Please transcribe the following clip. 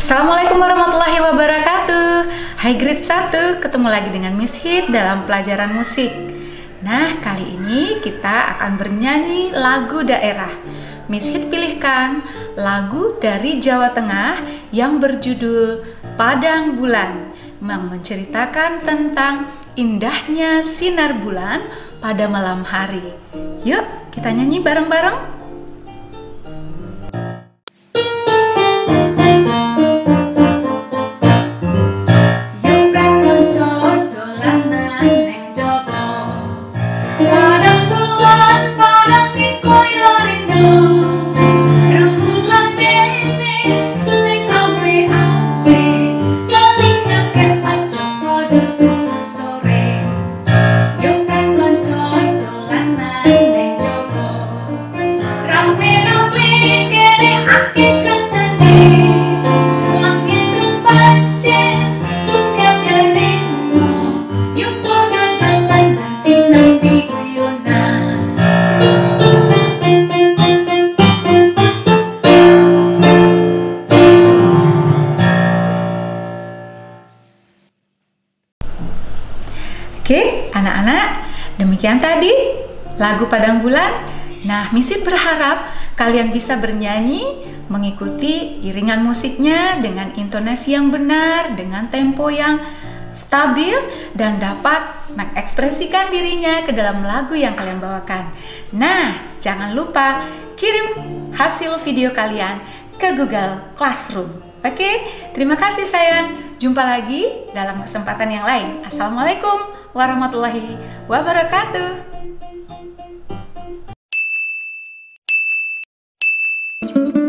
Assalamualaikum warahmatullahi wabarakatuh. Hai grade 1, ketemu lagi dengan Miss Hit dalam pelajaran musik. Nah, kali ini kita akan bernyanyi lagu daerah. Miss Hit pilihkan lagu dari Jawa Tengah yang berjudul Padang Bulan, yang menceritakan tentang indahnya sinar bulan pada malam hari. Yuk, kita nyanyi bareng-bareng. Oke, anak-anak, demikian tadi lagu Padang Bulan. Nah, Miss Hit berharap kalian bisa bernyanyi, mengikuti iringan musiknya dengan intonasi yang benar, dengan tempo yang stabil, dan dapat mengekspresikan dirinya ke dalam lagu yang kalian bawakan. Nah, jangan lupa kirim hasil video kalian ke Google Classroom. Oke, terima kasih sayang. Jumpa lagi dalam kesempatan yang lain. Assalamualaikum warahmatullahi wabarakatuh.